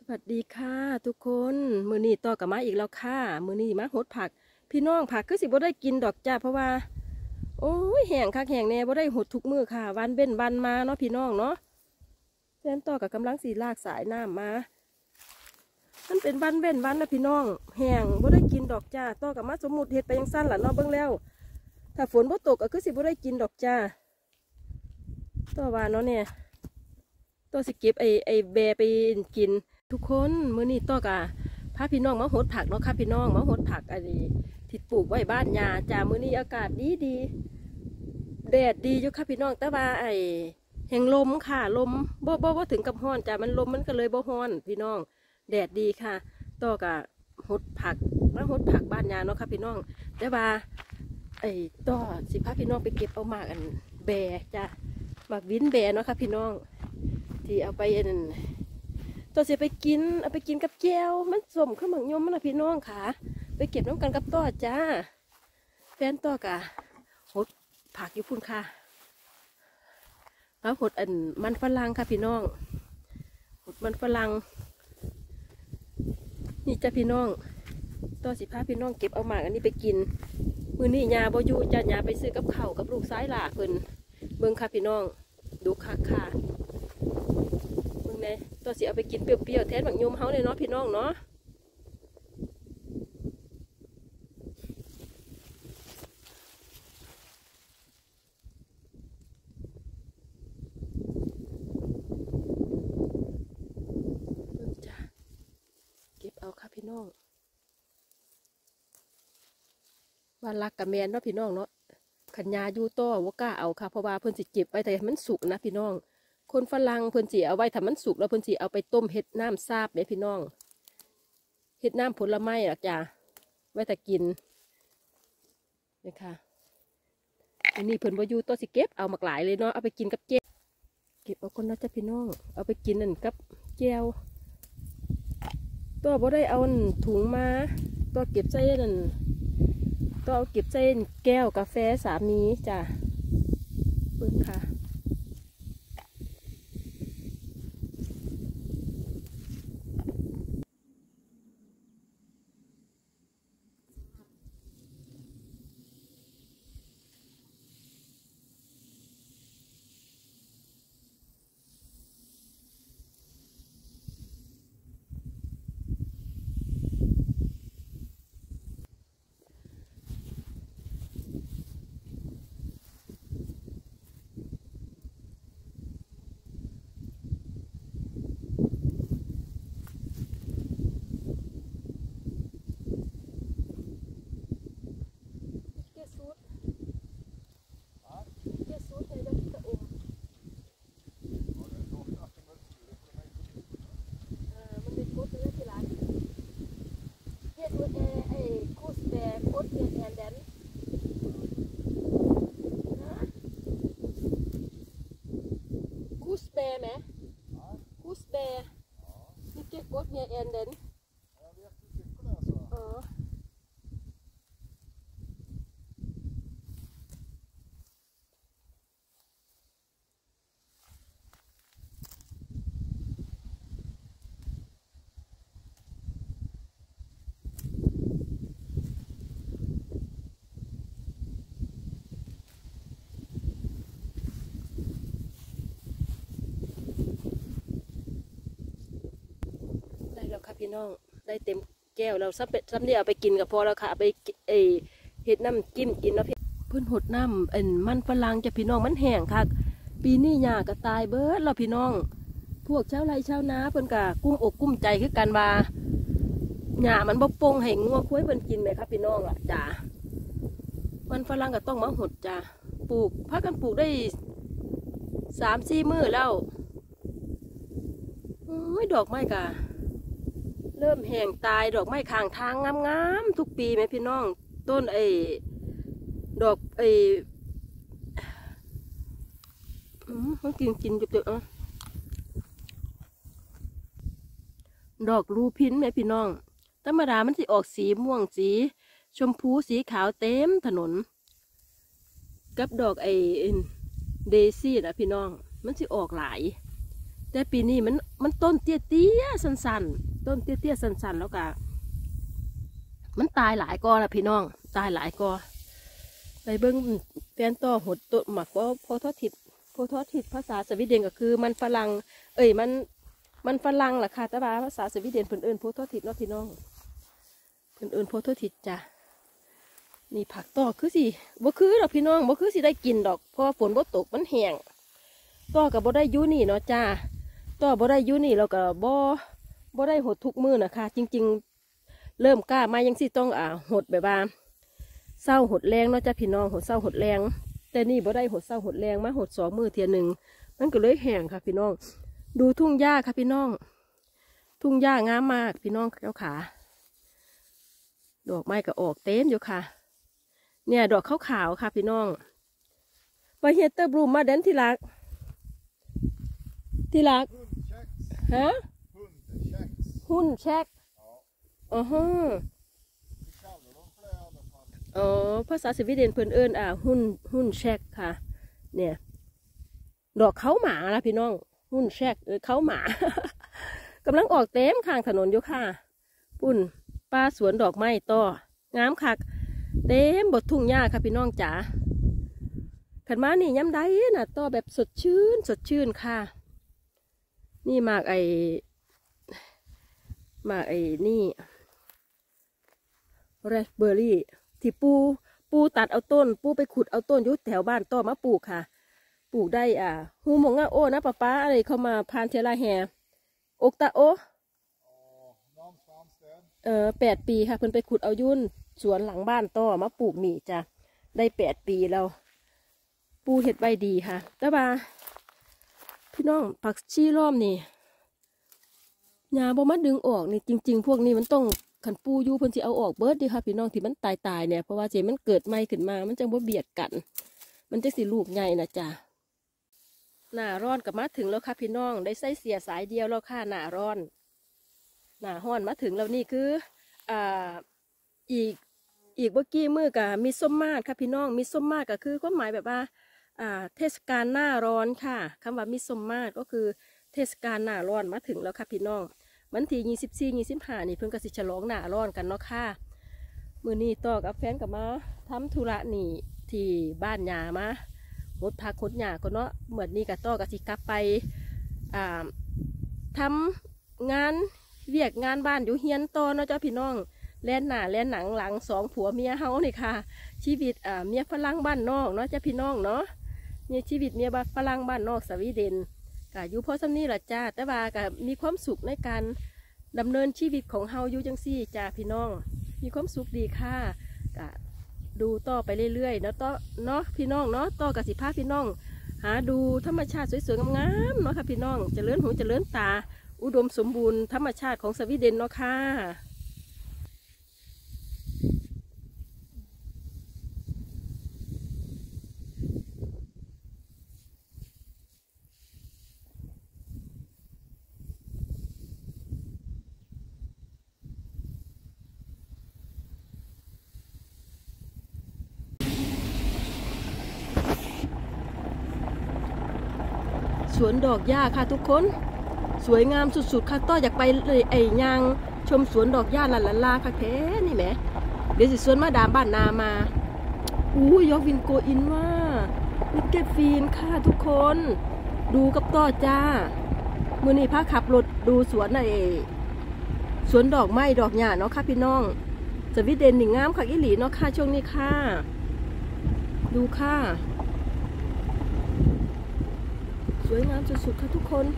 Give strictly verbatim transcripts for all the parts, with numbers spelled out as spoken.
สวัสดีค่ะทุกคนมือนี้ต่อกับมาอีกแล้วค่ะมือนี้มาหดผักพี่น้องผักคือสิบ่ได้กินดอกจ้าเพราะว่าโอ้ยแห้งคักแห้งแน่บ่ได้หดทุกมือค่ะวันเบ้นวันมาเนาะพี่น้องเนาะแฟนต่อกับกำลังสีลากสายน้ำมามันเป็นวันเบ้นวันนะพี่น้องแห้งบ่ได้กินดอกจ้าต่อกับมาสมมุติเห็ดไปยังสั้นหล่ะเนาะเบิ่งแล้วถ้าฝนบ่ตกก็คือสิบ่ได้กินดอกจ้าต่อว่าเนาะเนี่ยตัวสิเก็บไอไอแบไปกินทุกคนมื้อนี้ต่อกะพาพี่น้องมาหดผักเนาะค่ะพี่น้องมาหดผักอันนี้ที่ปลูกไว้บ้านยาจ้ามื้อนี้อากาศดีดีแดดดีอยู่ค่ะพี่น้องแต่ว่าไอแห่งลมค่ะลมบ่บ่บ่ถึงกับร้อนจ้ามันลมมันก็เลยบ่ร้อนพี่น้องแดดดีค่ะต่อกะหดผักมาหดผักบ้านยาเนาะค่ะพี่น้องแต่ว่าไอต่อสิพาพี่น้องไปเก็บเอาหมากอันแบจ้าหมากวินแบเนาะค่ะพี่น้องที่เอาไปอันตัวเสียไปกินเอาไปกินกับแก้วมันสมข้าวหมักยมมันนะพี่น้องค่ะไปเก็บน้ำกันกับต่อจ้าแฟนต่อกะหดผักอยู่พุ่นค่ะแล้วหดอันมันฝรั่งค่ะพี่น้องหดมันฝรั่งนี่จ้าพี่น้องต่อสิพาพี่น้องเก็บเอาหมากอันนี้ไปกินมือนี่ยาบอยู่จ้ายาไปซื้อกับเข่ากับลูกซ้ายหล่าเพิ่นเบิ่งค่ะพี่น้องดูค่ะค่ะตัวสิเอาไปกินเปรี้ยวๆแทนหมักยมเฮาเลยเนาะพี่น้องเนาะจ้ะเก็บเอาค่ะพี่น้องว่ารักกับแมนเนาะพี่น้องเนาะขันยาอยู่ต่อว่ากล้าเอาค่ะเพราะว่าเพิ่นสิเก็บไว้แต่มันสุกนะพี่น้องคนฝรั่งเพิ่นสิเอาไว้ถ้ามันสุกแล้วเพิ่นสิเอาไปต้มเห็ดน้ำซาบเนี่ยพี่น้องเห็ดน้ำผลไม้หรอกจ้ะไว้แต่กินนี่ค่ะอันนี้เพิ่นบ่อยู่ตัวสิเก็บเอาหมากหลายเลยเนาะเอาไปกินกับเจ๊เก็บเอาคนนะจ้ะพี่น้องเอาไปกินนั่นกับแก้วตัวบ่ได้เอาถุงมาตัวเก็บใส่นั่นตัวเอาเก็บใส่แก้วกาแฟสามีจ้ะเบิ่งค่ะไหมคูสเบย์นี่เก็บกดเมียแอนเดนเออพี่น้องได้เต็มแก้วเราซับเป็ดซับเนี่ยเอาไปกินกับพอแล้วค่ะไปเอเห็ดน้ำจิ้มกินเนาะพี่เพื่อนหดน้ำเอ็นมันฝรั่งจะพี่น้องมันแห้งค่ะปีนี้หญ้าก็ตายเบิดเราพี่น้องพวกชาวไร่ชาวนาเพื่อนกะกุ้มอกกุ้มใจคือกันว่าหญ้ามันบ่ปงให้งัวคุ้ยเพื่อนกินไหมครับพี่น้องอ่ะจ้ามันฝรั่งก็ต้องมาหดจ้าปลูกพากันปลูกได้สามสี่มื้อแล้วไม่ดอกไม้กะเริ่มแห้งตายดอกไม้ข้างทางงามๆทุกปีไหมพี่น้องต้นไอ้ดอกไอ้มันกินกินจุดๆอ่ะดอกรูพินไหมพี่น้องธรรมดามันจะออกสีม่วงสีชมพูสีขาวเต็มถนนกับดอกไอ้เดซี่นะพี่น้องมันจะออกหลายแต่ปีนี้มันมันต้นเตี้ยเตี้ยสันๆต้นเตี้ยเตี้ยสันๆแล้วก็มันตายหลายกอละพี่น้องตายหลายกอไปเบิ้งแฟนต่อหดต้นหมักว่าโพทอทิดโพทอทิดภาษาสวีเดนก็คือมันฝรั่งเอ้ยมันมันฝรั่งแหละค่ะแต่ว่าภาษาสวีเดนเพิ่นเอิ้นโพทอทิดเนาะพี่น้องเพิ่นเอิ้นโพทอทิดจ้ะนี่ผักต่อคือสิบ่คือดอกพี่น้องบ่คือสิได้กินดอกเพราะว่าฝนบ่ตกมันแห้งต่อกับบ่ได้อยู่นี่เนาะจ้าต่อบ่ได้อยู่นี่เราก็บ่บ่ได้หดทุกมื้อนะคะจริงๆเริ่มกล้ามายังสิต้องอ่าหดแบบว่าเศร้าหดแรงเนาะจ้าพี่น้องหดเศร้าหดแรงแต่นี่บ่ได้หดเศร้าหดแรงมาหดสองมื้อเทียหนึ่งมันก็เลยแห้งค่ะพี่น้องดูทุ่งหญ้าค่ะพี่น้องทุ่งหญ้างามมากพี่น้องเจ้าขาดอกไม้ก็ออกเต็มอยู่ค่ะเนี่ยดอกขาวๆค่ะพี่น้องไปเฮเตอร์บลูมมาเดนที่รักที่รักฮะหุ่นเช็คอ๋อฮะอ๋อภาษาสวีเดนเพิ่นเอิ้นอ่าหุ่นหุ่นเช็คค่ะเนี่ยดอกเขาหมาละพี่น้องหุ่นเช็คเออเขาหมา กำลังออกเต็มข้างถนนอยู่ค่ะปุ่นป้าสวนดอกไม้ต่องามคักเต็มบททุ่งหญ้าค่ะพี่น้องจ๋าขันมานี่ย้ำได้น่ะต่อแบบสดชื่นสดชื่นค่ะนี่มากไอมากไอนี่แรสเบอร์รี่ที่ปูปูตัดเอาต้นปูไปขุดเอาต้นยุแถวบ้านต่อมาปลูกค่ะปลูกได้อ่าฮูมงอ่ะโอ้นะป้าป้าอะไรเข้ามาพานเทลาแฮอกตาโอเออแปดปีค่ะเพิ่นไปขุดเอายุ่นสวนหลังบ้านต่อมาปลูกหมี่จ้ะได้แปดปีแล้วปูเห็ดใบดีค่ะแต่ว่าพี่น้องผักชีล้อมนี่ยาบ่มาดึงออกนี่จริงๆพวกนี้มันต้องขันปูอยู่เพิ่นสิเอาออกเบิดดีค่ะพี่น้องที่มันตายตายเนี่ยเพราะว่าเจมันเกิดใหม่ขึ้นมามันจังบ่เบียดกันมันจะสิลูกใหญ่นะจ้ะหน้าร้อนกับมาถึงแล้วค่ะพี่น้องได้ใส่เสียสายเดียวแล้วค่ะหน้าร้อนหน้าร้อนมาถึงแล้วนี่คืออ่าอีกอีกเมื่อกี้มือกับมีส้มมาดค่ะพี่น้องมีส้มมาดก็คือความหมายแบบว่าอ่าเทศกาลหน้าร้อนค่ะคำว่ามีส้มมาดก็คือเทศกาลหน้าร้อนมาถึงแล้วค่ะพี่น้องวันที่ยี่สิบสี่ยี่สิบห้านี่เพิ่งกสิฉลองหน้าร้อนกันเนาะค่ะมือนี้ต่อกับแฟนกับมาทำธุระนี่ที่บ้านยามาหดพักหดหยาก็เนาะเหมือนนี้กับต่อกับสิกลับไปอ่าทำงานเวียกงานบ้านอยู่เฮียนต่อเนาะเจ้าพี่น้องแล่นหน้าแล่นหนังหลังสองผัวเมียเฮานี่ค่ะชีวิตอ่าเมียฝรั่งบ้านนอกเนาะเจ้าพี่น้องเนาะเนี่ยชีวิตเมียฝรั่งบ้านนอกสวีเดนก็อยู่พอสำนี้แหละจ้าแต่ว่าก็มีความสุขในการดำเนินชีวิตของเฮาอยู่จังซี่จ้าพี่น้องมีความสุขดีค่ะก็ดูต่อไปเรื่อยๆเนาะต่อเนาะพี่น้องเนาะต่อกับสิภาพพี่น้องหาดูธรรมชาติสวยๆงามๆเนาะค่ะพี่น้องเจริญหูเจริญตาอุดมสมบูรณ์ธรรมชาติของสวีเดนเนาะค่ะสวนดอกหญ้าค่ะทุกคนสวยงามสุดๆค่ะต้ออยากไปเลยไอ้ยางชมสวนดอกหญ้าลาลาลาค่ะแท้นี่แหมเดี๋ยวสิสวนมาดามบ้านนามาอู้ยอกวินโกอินว่านี่เก็บฟีนค่ะทุกคนดูกับต้อจ้ามือนี้พาขับรถดูสวนไอ้สวนดอกไม้ดอกหญ้าเนาะค่ะพี่น้องสวีเดนนี่งามค่ะอีหลีเนาะค่ะช่วงนี้ค่ะดูค่ะสวยงามสุดๆค่ะทุกคน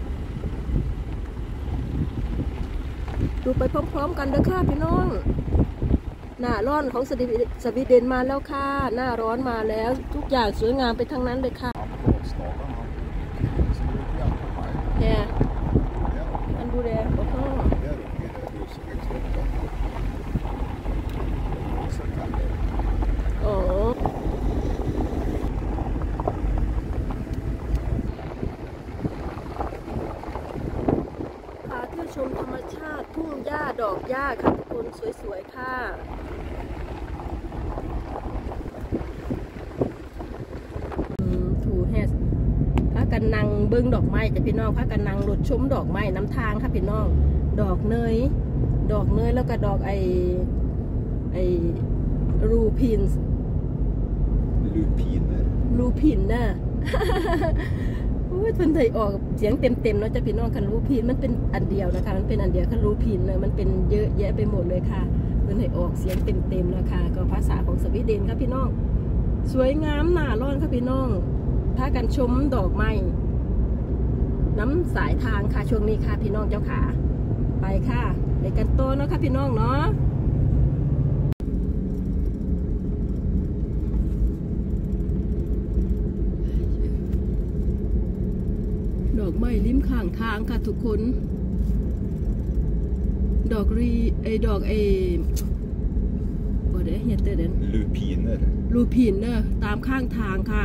ดูไปพร้อมๆกันเด้อค่ะพี่น้องหน้าร้อนของสวีเดนมาแล้วค่ะหน้าร้อนมาแล้วทุกอย่างสวยงามไปทั้งนั้นเลยค่ะแย่อันดูแลโอ้โหอ๋อชมธรรมชาติทุ่งหญ้าดอกหญ้าค่ะทุกคนสวยๆค่ะถูแฮสพากันกันนั่งเบิ้งดอกไม้จ้ะพี่น้องพากันนั่งรถชมดอกไม้น้ำทางค่ะพี่น้องดอกเนยดอกเนยแล้วก็ดอกไอไอรูพิน Lupiner รูพินน่ะ โอ้ยเพิ่นได้ออกเสียงเต็มๆเนาะจ้ะพี่น้องคันรูพินมันเป็นอันเดียวนะคะมันเป็นอันเดียวคันรูพินเลยมันเป็นเยอะแยะไปหมดเลยค่ะเพิ่นให้ออกเสียงเต็มๆนะคะก็ภาษาของสวีเดนครับพี่น้องสวยงามหน้าร้อนครับพี่น้องพากันชมดอกไม้น้ำสายทางค่ะช่วงนี้ค่ะพี่น้องเจ้าขาไปค่ะไปกันโตเนาะค่ะพี่น้องเนาะดอกไม้ริมข้างทางค่ะทุกคนดอกรีไอดอกไอบ่ได้เฮ็ดแต่เด่น Lupiner ลูพินเนอะตามข้างทางค่ะ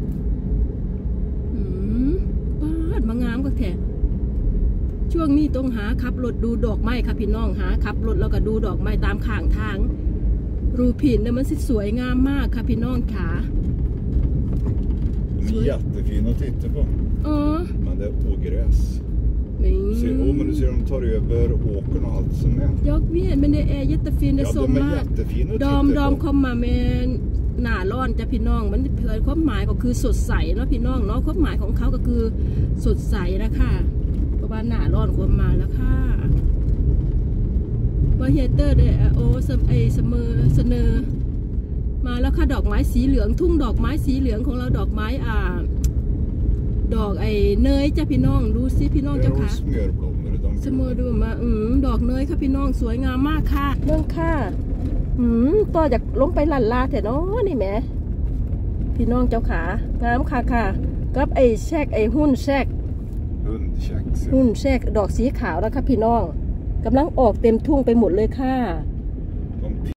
อืมปาดมางามก็แท้ช่วงนี้ต้องหาขับรถดูดอกไม้ค่ะพี่น้องหาขับรถแล้วก็ดูดอกไม้ตามข้างทางรูพินเนี่ยมันสวยงามมากค่ะพี่น้องค่ะ De är jättefina att titta på. อ๋อ Men det är ogräs. นี่ Se, oh, men du ser de tar över åkern och allt som är. ยกเวียนmen det är jättefint det Ja, som de är มาก jättefina att ดอม titta ดอม på. เข้ามาเมนหน้าร้อนจ้ะพี่น้องมันเผยความหมายก็คือสดใสเนาะพี่น้องเนาะความหมายของเขาก็คือสดใสนะคะเพราะว่าหน้าร้อนความมาแล้วค่ะว่าเฮเตอร์เดอโอเสมเอเสมอเสนอมาแล้วค่ะดอกไม้สีเหลืองทุ่งดอกไม้สีเหลืองของเราดอกไม้อ่าดอกไอ้เนยจ้ะพี่น้องดูสิพี่น้อง Det เจ้า är ค่ะ smörblommor. De เสมอดูมาอืมดอกเนยค่ะพี่น้องสวยงามมากค่ะเรื่องค่ะอืมต่อจากลงไปลันลาแต่เนาะนี่แหมพี่น้องเจ้าขางามค่ะค่ะกับไอ้แชกไอ้หุ้นแชก Hundkex. หุ้นแชกดอกสีขาวแล้วค่ะพี่น้องกำลังออกเต็มทุ่งไปหมดเลยค่ะ